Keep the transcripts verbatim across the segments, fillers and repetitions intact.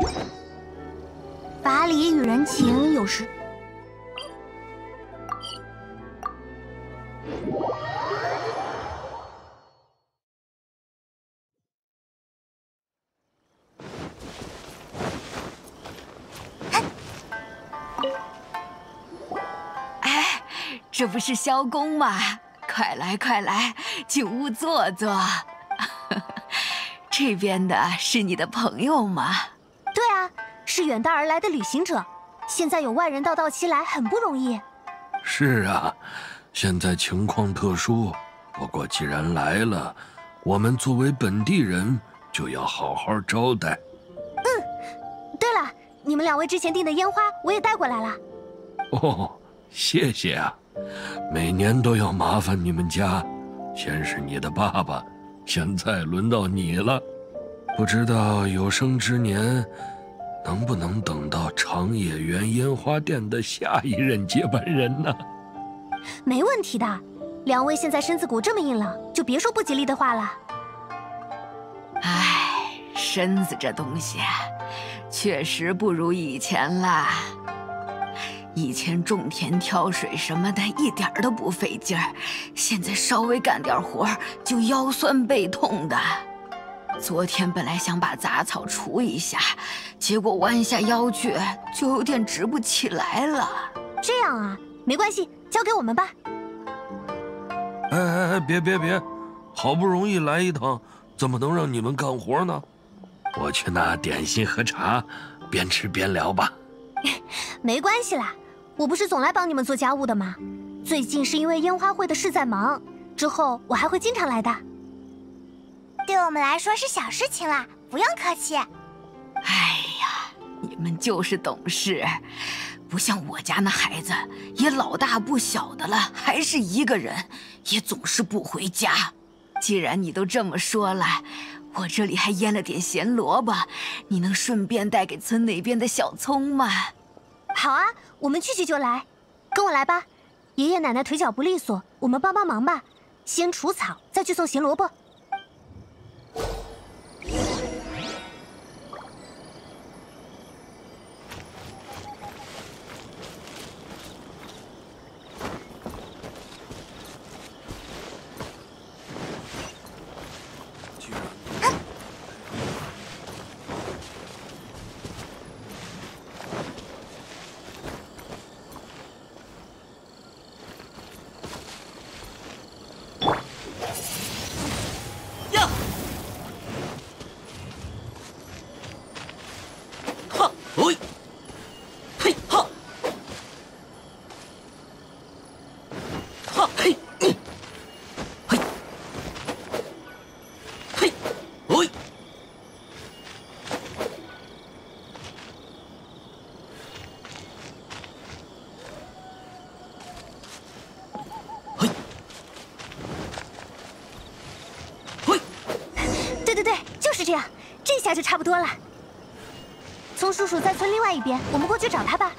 法理与人情有时。 哎，这不是萧公吗？快来快来，进屋坐坐。这边的是你的朋友吗？ 对啊，是远道而来的旅行者。现在有外人到到期来，很不容易。 是啊，现在情况特殊。不过既然来了，我们作为本地人就要好好招待。 嗯，对了，你们两位之前订的烟花我也带过来了。 哦，谢谢啊。每年都要麻烦你们家，先是你的爸爸，现在轮到你了。不知道有生之年能不能等到长野园烟花店的下一任接班人呢？ 没问题的，两位现在身子骨这么硬朗，就别说不吉利的话了。 唉，身子这东西确实不如以前啦。以前种田挑水什么的，一点都不费劲儿，现在稍微干点活就腰酸背痛的。昨天本来想把杂草除一下，结果弯下腰去就有点直不起来了。 这样啊，没关系，交给我们吧。 哎哎哎，别别别，好不容易来一趟，怎么能让你们干活呢？我去拿点心和茶，边吃边聊吧。 没关系啦，我不是总来帮你们做家务的吗？最近是因为烟花会的事在忙，之后我还会经常来的。 对我们来说是小事情啦，不用客气。 哎呀，你们就是懂事，不像我家那孩子，也老大不小的了，还是一个人，也总是不回家。既然你都这么说了，我这里还腌了点咸萝卜，你能顺便带给村那边的小葱吗？ 好啊，我们去去就来，跟我来吧。爷爷奶奶腿脚不利索，我们帮帮忙吧。先除草，再去送咸萝卜。是这样，这下就差不多了。葱叔叔在村另外一边，我们过去找他吧。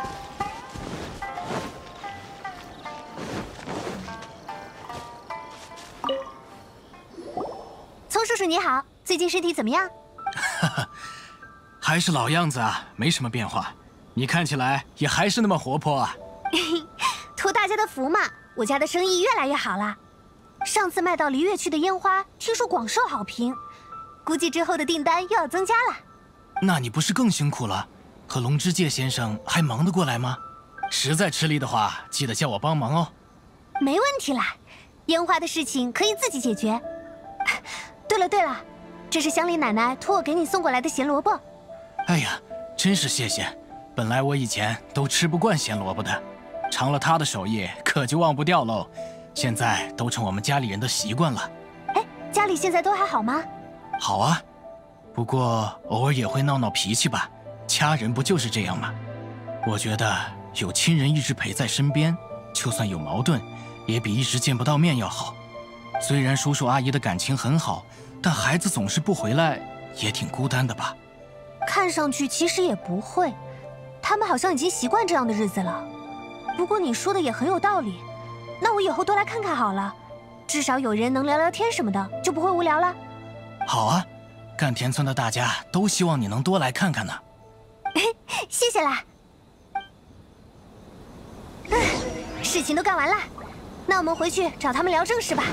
葱叔叔你好，最近身体怎么样？ 哈哈，还是老样子啊，没什么变化。你看起来也还是那么活泼啊。 托大家的福嘛，我家的生意越来越好了。上次卖到璃月区的烟花，听说广受好评。估计之后的订单又要增加了。 那你不是更辛苦了？和龙之介先生还忙得过来吗？实在吃力的话，记得叫我帮忙哦。 没问题啦，烟花的事情可以自己解决。对了对了，这是乡里奶奶托我给你送过来的咸萝卜。 哎呀，真是谢谢。本来我以前都吃不惯咸萝卜的，尝了她的手艺可就忘不掉喽。现在都成我们家里人的习惯了。 哎，家里现在都还好吗？ 好啊，不过偶尔也会闹闹脾气吧，家人不就是这样吗？我觉得有亲人一直陪在身边，就算有矛盾，也比一直见不到面要好。虽然叔叔阿姨的感情很好，但孩子总是不回来，也挺孤单的吧？ 看上去其实也不会，他们好像已经习惯这样的日子了。不过你说的也很有道理，那我以后多来看看好了，至少有人能聊聊天什么的，就不会无聊了。 好啊， 干田村的大家都希望你能多来看看呢。 谢谢啦。嗯，事情都干完了，那我们回去找他们聊正事吧。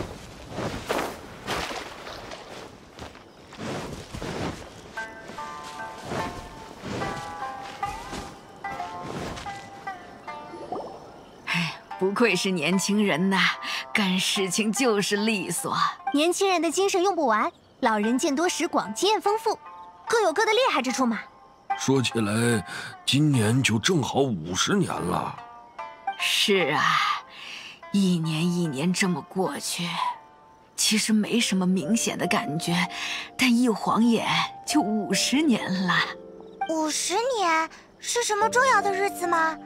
不愧是年轻人呐，干事情就是利索。 年轻人的精神用不完，老人见多识广，经验丰富，各有各的厉害之处嘛。 说起来，今年就正好五十年了。 是啊，一年一年这么过去，其实没什么明显的感觉，但一晃眼就五十年了。 五十年是什么重要的日子吗？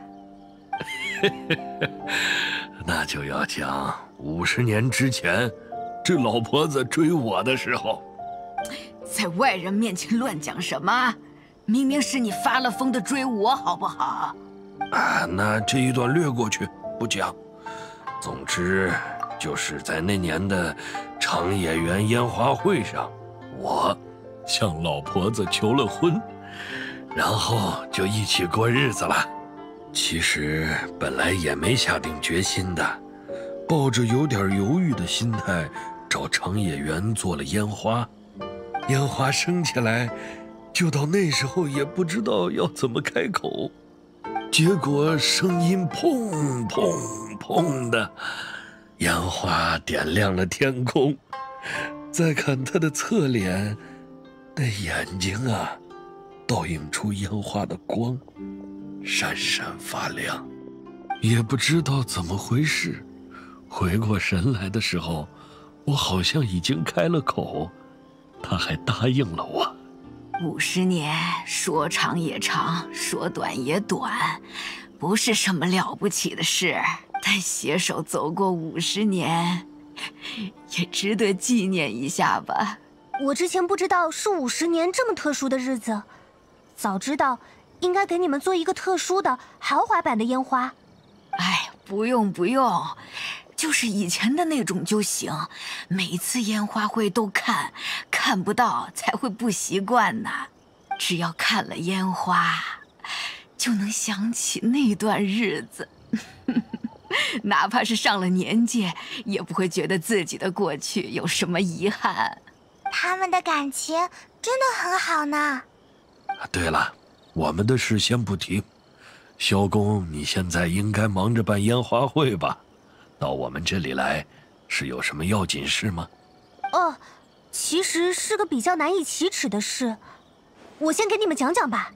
那就要讲五十年之前，这老婆子追我的时候。 在外人面前乱讲什么？明明是你发了疯的追我，好不好？ 啊，那这一段略过去，不讲。总之，就是在那年的长野园烟花会上，我向老婆子求了婚，然后就一起过日子了。其实本来也没下定决心的，抱着有点犹豫的心态，找长野园做了烟花。烟花升起来，就到那时候也不知道要怎么开口，结果声音砰砰砰的，烟花点亮了天空。再看他的侧脸，那眼睛啊，倒映出烟花的光，闪闪发亮。也不知道怎么回事，回过神来的时候，我好像已经开了口，他还答应了我。 五十年说长也长，说短也短，不是什么了不起的事，但携手走过五十年，也值得纪念一下吧。 我之前不知道是五十年这么特殊的日子，早知道应该给你们做一个特殊的豪华版的烟花。 哎，不用不用，就是以前的那种就行。每次烟花会都看，看不到才会不习惯呢。只要看了烟花，就能想起那段日子。哪怕是上了年纪，也不会觉得自己的过去有什么遗憾。 他们的感情真的很好呢。 对了，我们的事先不提。萧公，你现在应该忙着办烟花会吧？到我们这里来，是有什么要紧事吗？ 哦，其实是个比较难以启齿的事，我先给你们讲讲吧。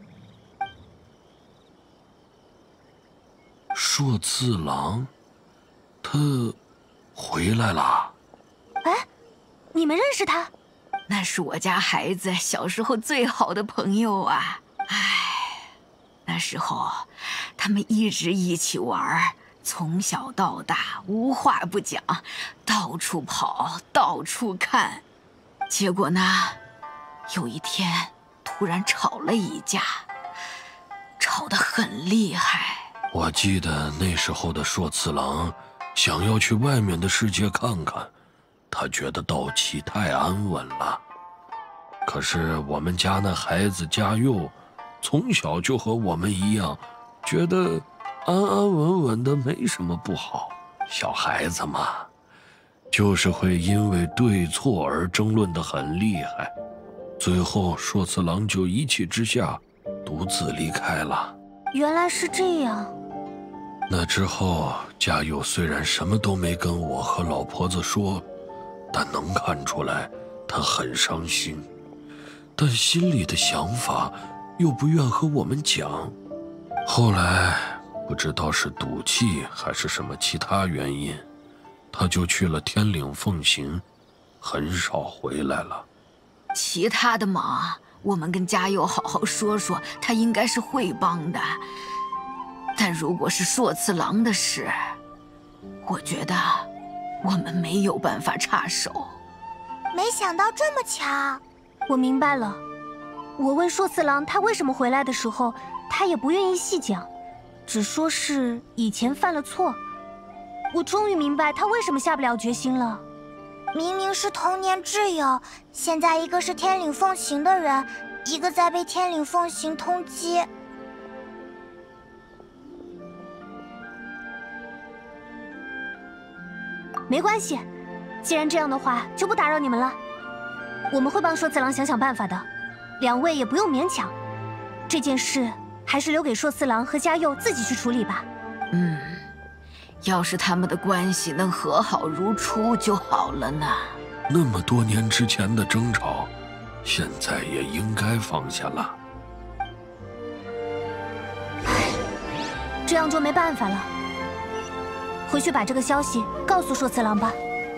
硕次郎，他回来了。 哎，你们认识他？ 那是我家孩子小时候最好的朋友啊！唉，那时候他们一直一起玩，从小到大无话不讲，到处跑，到处看。结果呢，有一天突然吵了一架，吵得很厉害。 我记得那时候的硕次郎想要去外面的世界看看，他觉得稻崎太安稳了。可是我们家那孩子嘉佑，从小就和我们一样，觉得安安稳稳的没什么不好。小孩子嘛，就是会因为对错而争论得很厉害。最后硕次郎就一气之下，独自离开了。 原来是这样。 那之后，嘉佑虽然什么都没跟我和老婆子说，但能看出来他很伤心，但心里的想法又不愿和我们讲。后来不知道是赌气还是什么其他原因，他就去了天岭奉行，很少回来了。 其他的忙，我们跟嘉佑好好说说，他应该是会帮的。但如果是硕次郎的事，我觉得我们没有办法插手。 没想到这么巧。 我明白了。我问硕次郎他为什么回来的时候，他也不愿意细讲，只说是以前犯了错。我终于明白他为什么下不了决心了。 明明是童年挚友，现在一个是天岭奉行的人，一个在被天岭奉行通缉。 没关系，既然这样的话，就不打扰你们了。我们会帮硕次郎想想办法的，两位也不用勉强。这件事还是留给硕次郎和嘉佑自己去处理吧。 嗯，要是他们的关系能和好如初就好了呢。 那么多年之前的争吵，现在也应该放下了。 这样就没办法了。回去把这个消息告诉硕次郎吧。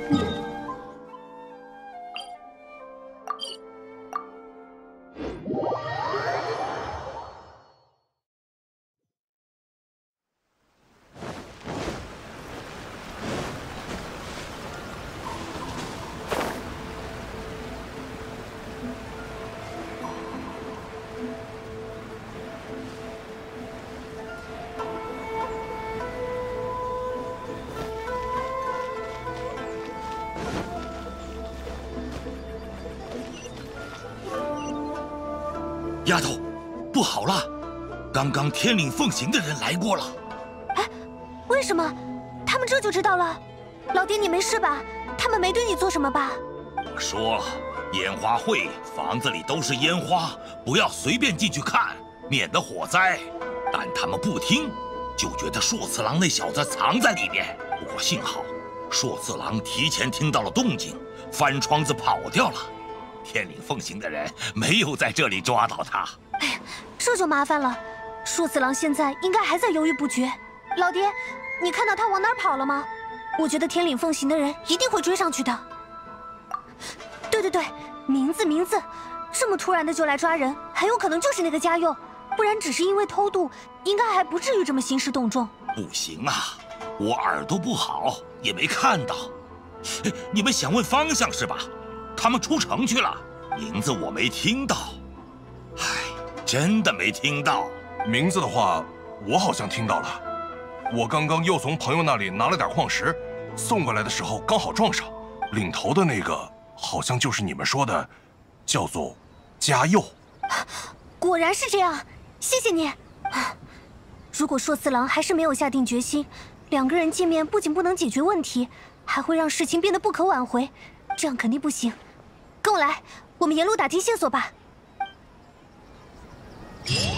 丫头，不好了！刚刚天岭奉行的人来过了。 哎，为什么？他们这就知道了？老爹，你没事吧？他们没对你做什么吧？ 我说了，烟花会房子里都是烟花，不要随便进去看，免得火灾。但他们不听，就觉得硕次郎那小子藏在里面。不过幸好，硕次郎提前听到了动静，翻窗子跑掉了。天岭奉行的人没有在这里抓到他。 哎呀，这就麻烦了。硕次郎现在应该还在犹豫不决。老爹，你看到他往哪儿跑了吗？我觉得天岭奉行的人一定会追上去的。对对对，名字名字，这么突然的就来抓人，很有可能就是那个嘉佑，不然只是因为偷渡，应该还不至于这么兴师动众。 不行啊，我耳朵不好，也没看到。你们想问方向是吧？他们出城去了，名字我没听到。唉，真的没听到。 名字的话，我好像听到了。我刚刚又从朋友那里拿了点矿石，送过来的时候刚好撞上。领头的那个好像就是你们说的，叫做嘉佑。 果然是这样，谢谢你。如果硕次郎还是没有下定决心，两个人见面不仅不能解决问题，还会让事情变得不可挽回，这样肯定不行。跟我来，我们沿路打听线索吧。